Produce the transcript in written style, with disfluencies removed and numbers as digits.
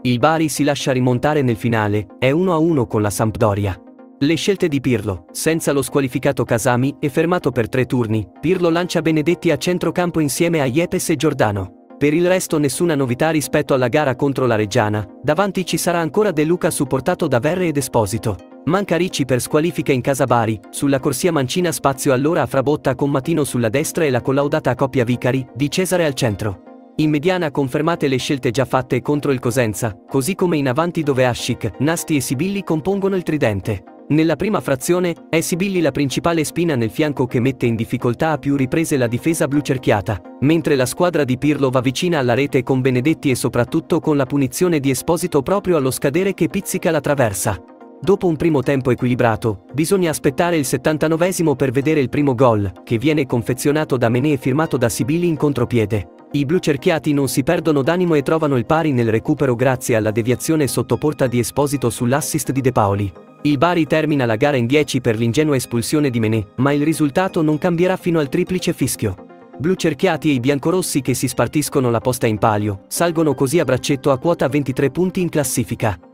Il Bari si lascia rimontare nel finale, è 1-1 con la Sampdoria. Le scelte di Pirlo, senza lo squalificato Casami e fermato per 3 turni, Pirlo lancia Benedetti a centrocampo insieme a Yepes e Giordano. Per il resto nessuna novità rispetto alla gara contro la Reggiana, davanti ci sarà ancora De Luca supportato da Verre ed Esposito. Manca Ricci per squalifica in casa Bari, sulla corsia mancina spazio allora a Frabotta con Matino sulla destra e la collaudata coppia Vicari, Di Cesare al centro. In mediana confermate le scelte già fatte contro il Cosenza, così come in avanti dove Ascic, Nasti e Sibilli compongono il tridente. Nella prima frazione, è Sibilli la principale spina nel fianco che mette in difficoltà a più riprese la difesa blucerchiata, mentre la squadra di Pirlo va vicina alla rete con Benedetti e soprattutto con la punizione di Esposito proprio allo scadere che pizzica la traversa. Dopo un primo tempo equilibrato, bisogna aspettare il 79esimo per vedere il primo gol, che viene confezionato da Mené e firmato da Sibilli in contropiede. I blucerchiati non si perdono d'animo e trovano il pari nel recupero grazie alla deviazione sottoporta di Esposito sull'assist di De Paoli. Il Bari termina la gara in 10 per l'ingenua espulsione di Mené, ma il risultato non cambierà fino al triplice fischio. Blucerchiati e i biancorossi che si spartiscono la posta in palio, salgono così a braccetto a quota 23 punti in classifica.